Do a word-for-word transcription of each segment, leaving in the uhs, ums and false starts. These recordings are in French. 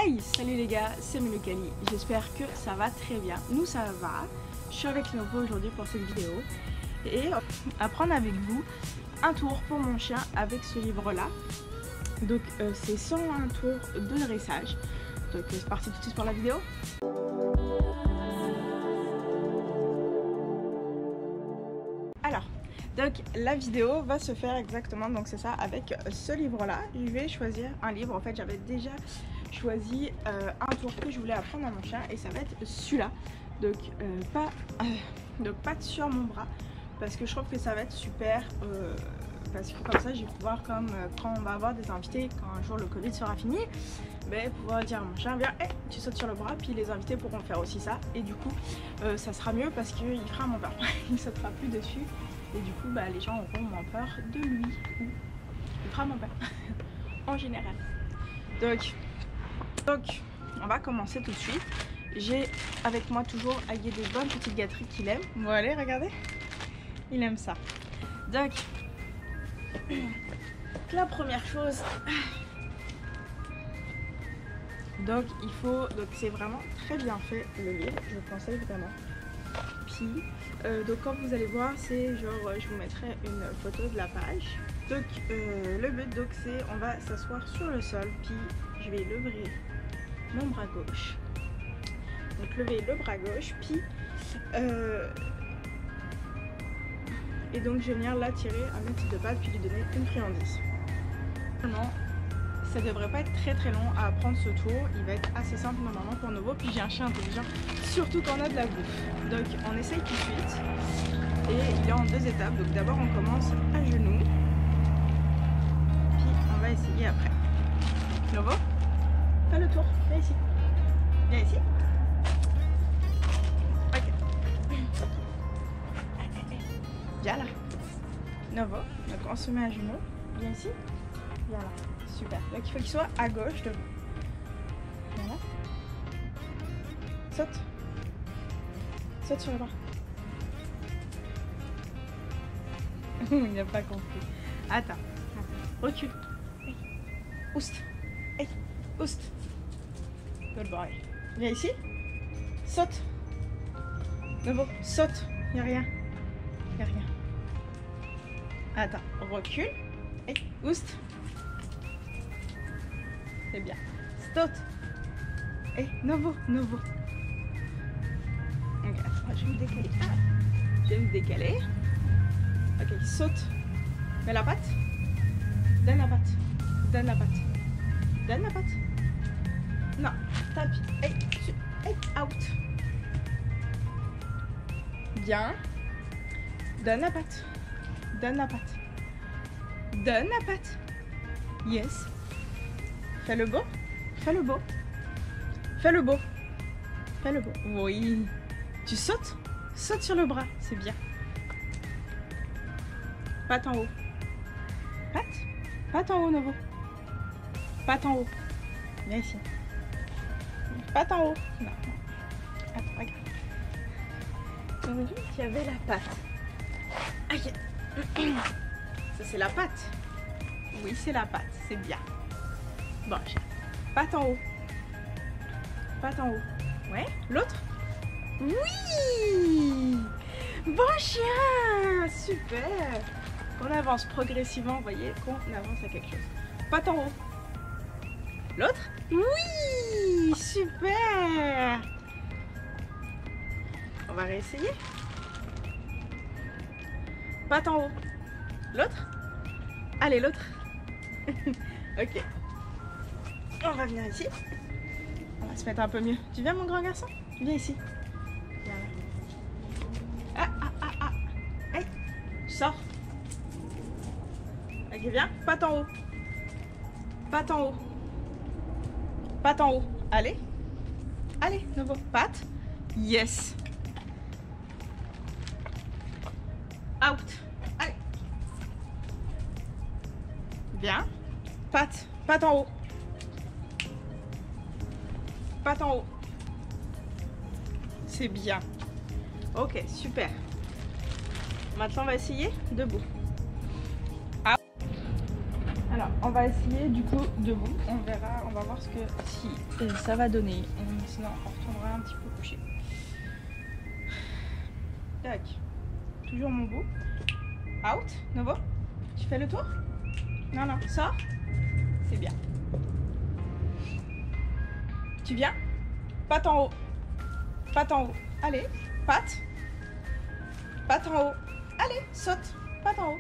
Hey, salut les gars, c'est Meloukali, j'espère que ça va très bien. Nous ça va, je suis avec Novo aujourd'hui pour cette vidéo et à prendre avec vous un tour pour mon chien avec ce livre là. Donc euh, c'est cent un tours de dressage. Donc c'est parti tout de suite pour la vidéo. Alors, donc la vidéo va se faire exactement, donc c'est ça, avec ce livre là. Je vais choisir un livre, en fait j'avais déjà choisi euh, un tour que je voulais apprendre à mon chien et ça va être celui-là. Donc euh, pas euh, donc pas sur mon bras parce que je trouve que ça va être super euh, parce que comme ça je vais pouvoir, comme euh, quand on va avoir des invités, quand un jour le Covid sera fini, ben, pouvoir dire à mon chien viens, hey, tu sautes sur le bras, puis les invités pourront faire aussi ça et du coup euh, ça sera mieux parce qu'il fera moins peur. Il sautera plus dessus et du coup bah, les gens auront moins peur de lui ou il fera moins peur en général. Donc Donc, on va commencer tout de suite. J'ai avec moi toujours Agui des bonnes petites gâteries qu'il aime. Bon, allez, regardez. Il aime ça. Donc, la première chose. Donc, il faut. Donc, c'est vraiment très bien fait le livre. Je vous conseille vraiment. Puis, euh, donc, quand vous allez voir, c'est genre, je vous mettrai une photo de la page. Donc, euh, le but, donc, c'est on va s'asseoir sur le sol. Puis, je vais lever mon bras gauche, donc lever le bras gauche, puis euh, et donc je vais venir l'attirer à mes petites deux pattes puis lui donner une friandise. Normalement ça devrait pas être très très long à apprendre ce tour, il va être assez simple normalement pour Novo, puis j'ai un chien intelligent surtout quand on a de la bouffe. Donc on essaye tout de suite et il est en deux étapes. Donc d'abord on commence à genoux, puis on va essayer après. Novo, fais le tour, viens ici. Viens ici. Ok. Viens là. Novo. Donc on se met à genoux. Viens ici. Viens là. Super. Donc il faut qu'il soit à gauche de vous. Voilà. Saute. Saute sur le bras. Il n'a pas compris. Attends. Recule. Hey. Oust. Hey. Oust. Good boy. Viens ici. Saute. Novo, saute. Y'a rien. Y'a rien. Attends, recule. Et oust. C'est bien. Saute. Et Novo, Novo. Ok, je vais me décaler. Ah. Je vais me décaler. Ok, saute. Mets la patte. Donne la patte. Donne la patte. Donne la patte. Non, tapis. Hey, hey, out. Bien. Donne la patte. Donne la patte. Donne la patte. Yes. Fais le beau. Fais le beau. Fais le beau. Fais le beau. Oui. Tu sautes. Saute sur le bras. C'est bien. Patte en haut. Patte. Patte en haut, Novo. Patte en haut. Viens ici. Patte en haut. Non. Attends, regarde. On a vu qu'il y avait la patte. Ok. Ça, c'est la patte. Oui, c'est la patte. C'est bien. Bon, patte en haut. Patte en haut. Ouais. L'autre. Oui. Bon chien. Super. On avance progressivement. Vous voyez qu'on avance à quelque chose. Patte en haut. L'autre. Oui. Super. On va réessayer. Patte en haut. L'autre. Allez, l'autre. Ok. On va venir ici. On va se mettre un peu mieux. Tu viens, mon grand garçon? Viens ici. Viens là. Ah, ah, ah, ah. Hey, tu sors. Ok, viens. Patte en haut. Patte en haut. Patte en haut. Allez. Allez, Novo. Patte. Yes. Out. Allez. Bien. Patte. Patte en haut. Patte en haut. C'est bien. Ok, super. Maintenant, on va essayer debout. Alors, On va essayer du coup debout. On verra, on va voir ce que si ça va donner. Sinon on retournera un petit peu couché. Tac. Toujours mon bout. Out. Novo. Tu fais le tour? Non, non. Sors. C'est bien. Tu viens? Patte en haut. Patte en haut. Allez. Patte. Patte en haut. Allez. Saute. Patte en haut.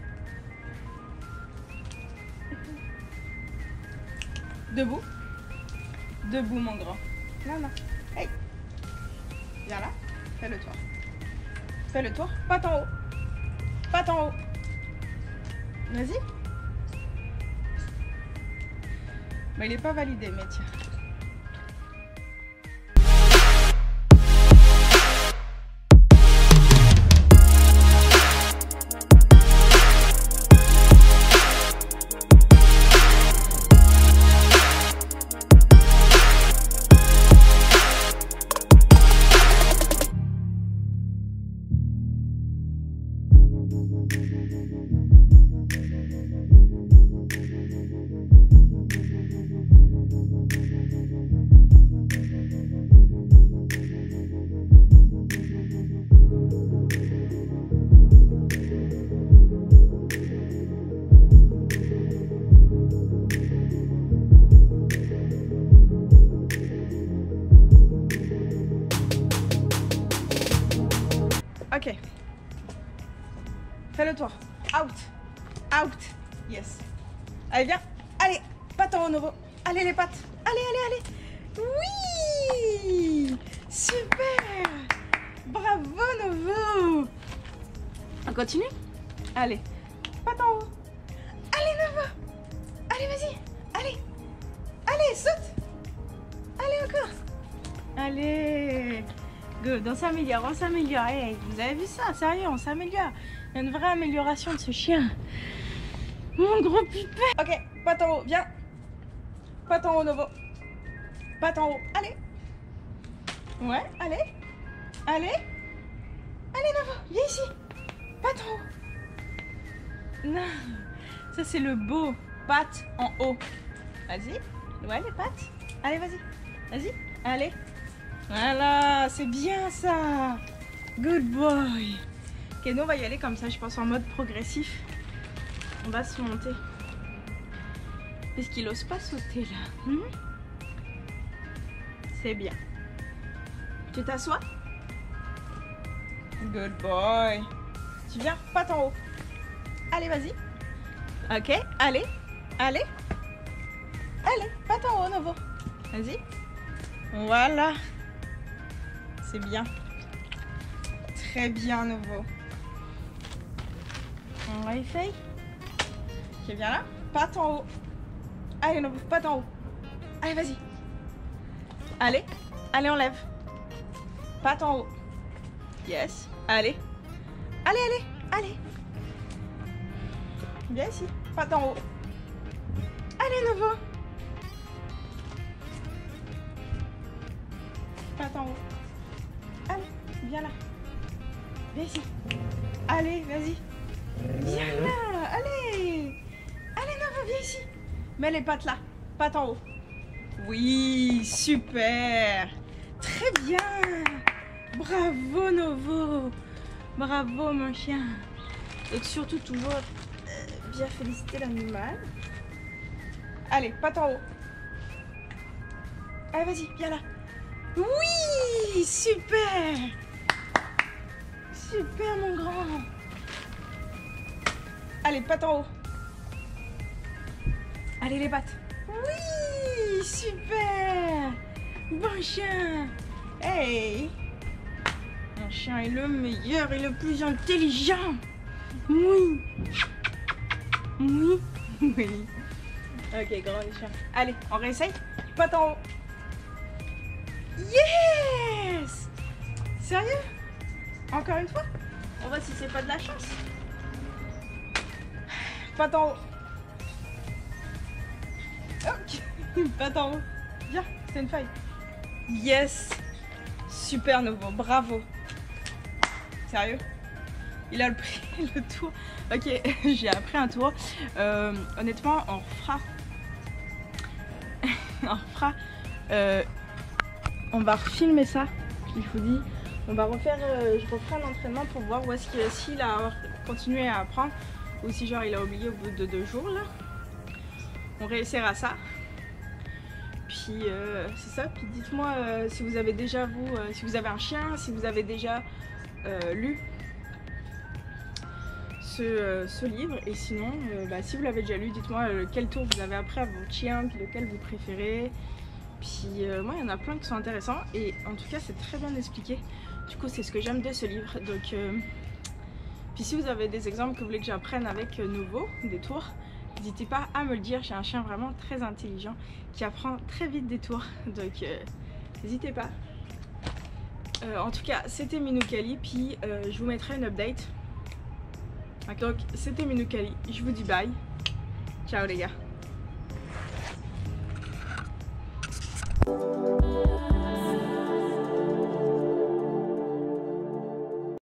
Debout. Debout, mon grand. Non, non. Hey. Viens là. Fais le tour. Fais le tour. Patte en haut. Patte en haut. Vas-y. Mais il n'est pas validé, mais tiens. Ok. Fais le tour. Out. Out. Yes. Allez, viens. Allez. Patte en haut, Novo. Allez, les pattes. Allez, allez, allez. Oui. Super. Bravo, Novo. On continue? Allez. Patte en haut. Allez, Novo. Allez, vas-y. Allez. Allez, saute. Allez, encore. Allez. Good, on s'améliore, on s'améliore. Hey, vous avez vu ça? Sérieux, on s'améliore. Il y a une vraie amélioration de ce chien. Mon gros pipet. Ok, patte en haut, viens. Patte en haut, Novo. Patte en haut, allez. Ouais, allez. Allez. Allez, Novo, viens ici. Patte en haut. Non, ça c'est le beau. Patte en haut. Vas-y. Ouais, les pattes. Allez, vas-y. Vas-y. Allez. Voilà, c'est bien ça. Good boy. Ok, nous on va y aller comme ça, je pense en mode progressif. On va se monter. Parce qu'il n'ose pas sauter là. Hmm, c'est bien. Tu t'assois? Good boy. Tu viens, patte en haut. Allez, vas-y. Ok, allez. Allez. Allez, patte en haut, Novo. Vas-y. Voilà. C'est bien. Très bien, Novo. On essaye. Ok, viens là. Patte en haut. Allez, Novo, patte en haut. Allez, vas-y. Allez. Allez, on lève. Patte en haut. Yes. Allez. Allez, allez. Allez. Viens ici. Patte en haut. Allez, Novo. Patte en haut. Allez, viens là. Viens ici. Allez, vas-y. Viens là. Allez. Allez, Novo, viens ici. Mets les pattes là. Pattes en haut. Oui, super. Très bien. Bravo, Novo. Bravo, mon chien. Et surtout, toujours euh, bien féliciter l'animal. Allez, pattes en haut. Allez, vas-y, viens là. Oui, super. Super, mon grand. Allez, pattes en haut. Allez, les pattes. Oui, super. Bon chien. Hey. Mon chien est le meilleur et le plus intelligent. Oui. Oui. Oui. Ok, grand chien. Allez, on réessaye. Pattes en haut. Yes. Sérieux? Encore une fois? On voit si c'est pas de la chance. Pattes en haut. Ok. Pattes en haut. Viens, c'est une feuille. Yes. Super, Novo, bravo. Sérieux? il a le prix, le tour. Ok, j'ai appris un tour. Euh, honnêtement, on refera. on refera. Euh, on va refilmer ça, je vous dis. On va refaire, euh, je referai un entraînement pour voir où est-ce qu'il s'il a continué à apprendre ou si genre il a oublié au bout de deux jours là. On réessayera ça. Puis euh, c'est ça. Puis dites-moi euh, si vous avez déjà vous, euh, si vous avez un chien, si vous avez déjà euh, lu ce, euh, ce livre. Et sinon, euh, bah, si vous l'avez déjà lu, dites-moi euh, quel tour vous avez appris à votre chien, puis lequel vous préférez. Puis euh, moi, il y en a plein qui sont intéressants et en tout cas, c'est très bien expliqué. Du coup, c'est ce que j'aime de ce livre. Donc, euh... puis si vous avez des exemples que vous voulez que j'apprenne avec euh, nouveau, des tours, n'hésitez pas à me le dire. J'ai un chien vraiment très intelligent qui apprend très vite des tours. Donc, euh, n'hésitez pas. Euh, en tout cas, c'était Minoukali. Puis, euh, je vous mettrai une update. Donc, c'était Minoukali. Je vous dis bye. Ciao les gars.